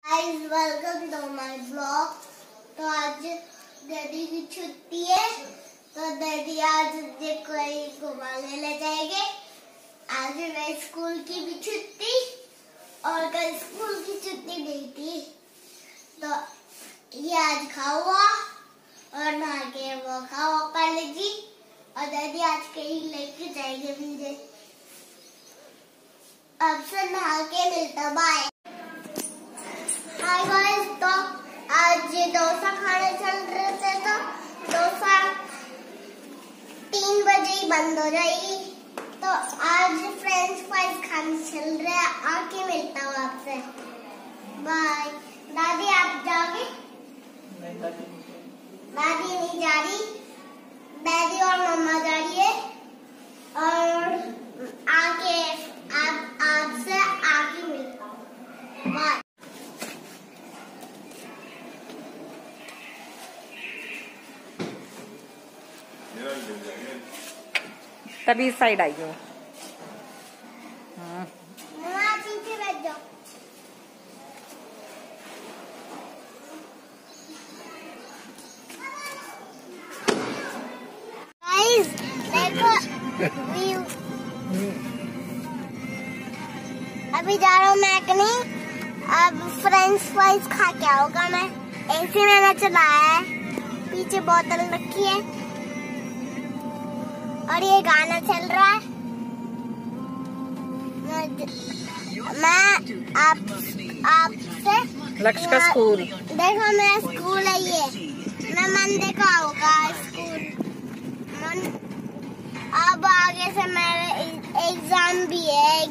Guys welcome to my blog. तो आज daddy की छुट्टी है तो डैडी आज मुझे कोई घुमाने ले जाएंगे। आज मैं स्कूल की भी छुट्टी और कल स्कूल की छुट्टी नहीं थी तो ये आज खाओ और नहा के वो खाओ कॉलेजी और डैडी आज कहीं लेके जाएंगे मुझे। अब से नहा के मिलता बाय। हाय गाइस, तो आज डोसा खाने चल रहे थे तो डोसा 3 बजे ही बंद हो जाएगी तो आज फ्रेंच फ्राइज खाने चल रहे हैं। आके मिलता हूँ आपसे, बाय। दादी आप जाओगे? दादी नहीं जा रही, डैडी और मम्मा जा रही है और आके आपसे आके मिलता हूँ, बाय। तभी इस साइड आई हूँ। पीछे बैठ जाओ। गाइस देखो व्यू। अभी जा रहा हूँ मैकनी, अब फ्रेंच फ्राइज खा के आऊंगा मैं। एसी मैंने चलाया है, पीछे बोतल रखी है और ये गाना चल रहा है। मैं आपसे लक्ष्य का स्कूल देखो, मेरा स्कूल है ये। मैं मंदिर का होगा स्कूल। अब आगे से मेरे एग्जाम भी है।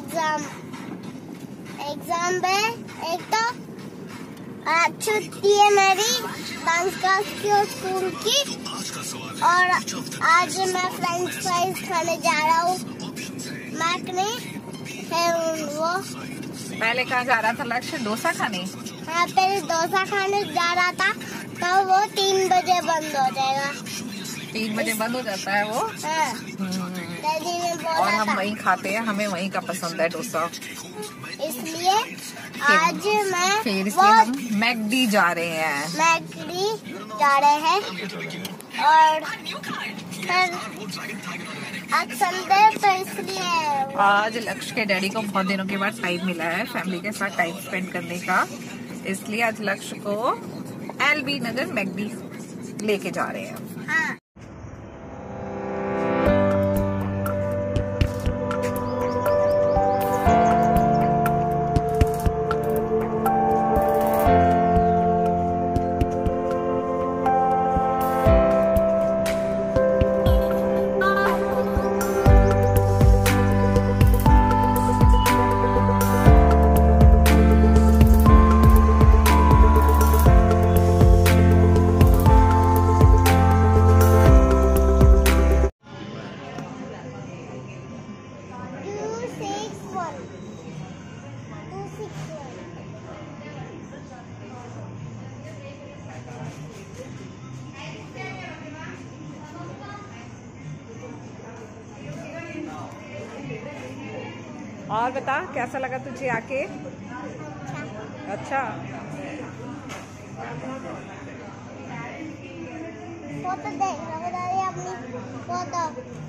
एग्जाम है एक तो छुट्टी है मेरी डांस क्लास की और स्कूल की। और आज मैं फ्रेंच फ्राइज खाने जा रहा हूँ मैकने है वो। पहले कहाँ जा रहा था लक्ष्य? डोसा खाने। हाँ, पहले डोसा खाने जा रहा था तो वो 3 बजे बंद हो जाएगा। 3 बजे बंद हो जाता है वो। हाँ, डैडी ने बोला और हम था। वहीं खाते हैं, हमें वहीं का पसंद है डोसा, इसलिए आज मैं फिर इसलिए हम मैकडी जा रहे हैं। मैकडी जा रहे हैं और फिर आज संडे तो इसलिए आज लक्ष्य के डैडी को बहुत दिनों के बाद टाइम मिला है फैमिली के साथ टाइम स्पेंड करने का, इसलिए आज लक्ष्य को एलबी नगर मैकडी लेके जा रहे हैं। हाँ। और बता कैसा लगा तुझे आके? अच्छा। फोटो देख बता रही अपनी फोटो।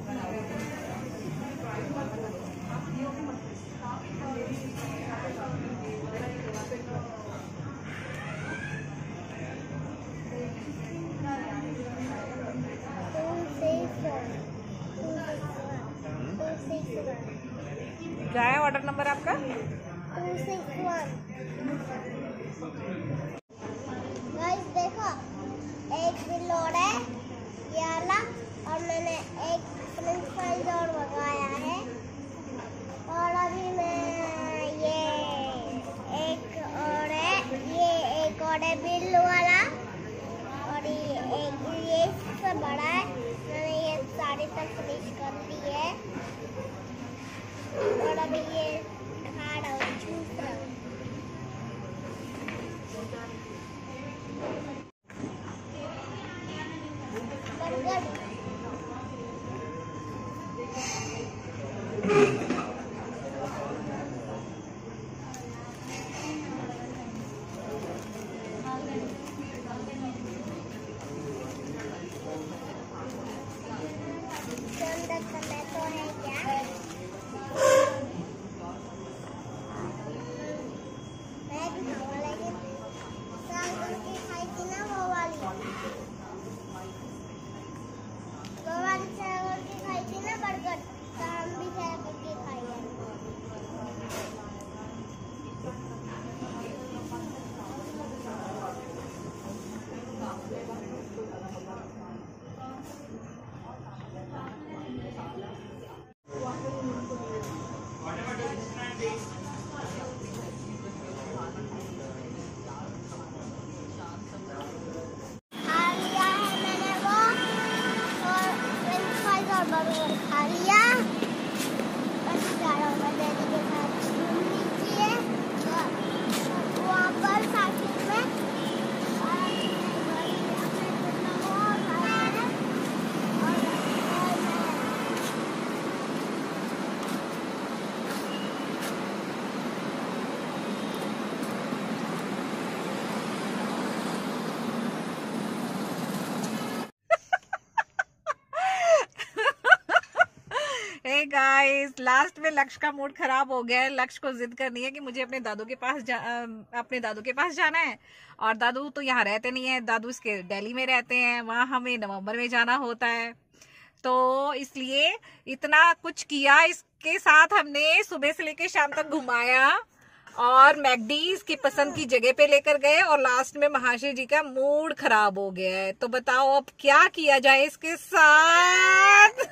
क्या है ऑर्डर नंबर आपका? 261। गाइस देखो, एक बिल और है ये वाला और मैंने एक फ्रेंच फ्राइज और मंगाया है और अभी मैं ये एक और है बिल वाला और ये इससे बड़ा है। मैंने ये सारी तक फिनिश कर दी है और अभी ये खा रहा हूँ, चूस रहा हूँ। लेकिन सागर की खाई थी ना वो वाली सागर की खाई थी ना बरगद, तो हम भी सागर की खाई है। खा लिया, बस जा रहा हूँ मैं डैडी के साथ घूमने के लिए, वहाँ पर साइकिल में हे गाइस, लास्ट में लक्ष्य का मूड खराब हो गया है। लक्ष्य को जिद करनी है कि मुझे अपने दादू के पास जाना है, और दादू तो यहाँ रहते नहीं है, दादू इसके दिल्ली में रहते हैं, वहां हमें नवंबर में जाना होता है। तो इसलिए इतना कुछ किया, इसके साथ हमने सुबह से लेकर शाम तक घुमाया और मैकडी इसकी पसंद की जगह पे लेकर गए, और लास्ट में महाशय जी का मूड खराब हो गया है। तो बताओ अब क्या किया जाए इसके साथ।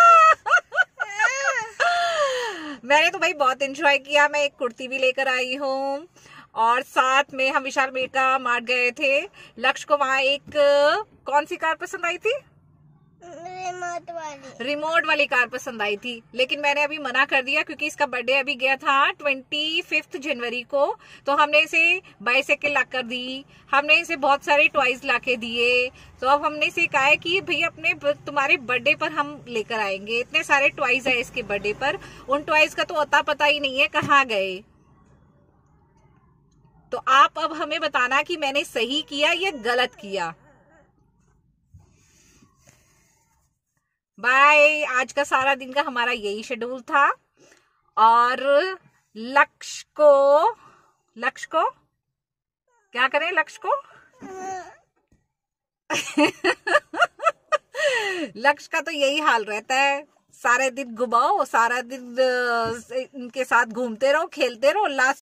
मैंने तो भाई बहुत एंजॉय किया। मैं एक कुर्ती भी लेकर आई हूँ, और साथ में हम विशाल मेगा मार्ट गए थे। लक्ष्य को वहां एक कौन सी कार पसंद आई थी? रिमोट वाली कार पसंद आई थी, लेकिन मैंने अभी मना कर दिया क्योंकि इसका बर्थडे अभी गया था 25 जनवरी को। तो हमने इसे बाइसाइकिल ला कर दी, हमने इसे बहुत सारे टॉयज ला के दिए। तो अब हमने इसे कहा है कि भैया अपने तुम्हारे बर्थडे पर हम लेकर आएंगे। इतने सारे टॉयज है इसके बर्थडे पर, उन टॉयज का तो अता पता ही नहीं है कहाँ गए। तो आप अब हमें बताना कि मैंने सही किया या गलत किया। बाय। आज का सारा दिन का हमारा यही शेड्यूल था, और लक्ष्य को क्या करें? लक्ष्य को लक्ष्य का तो यही हाल रहता है, सारे दिन घुमाओ, सारा दिन इनके साथ घूमते रहो, खेलते रहो, लास्ट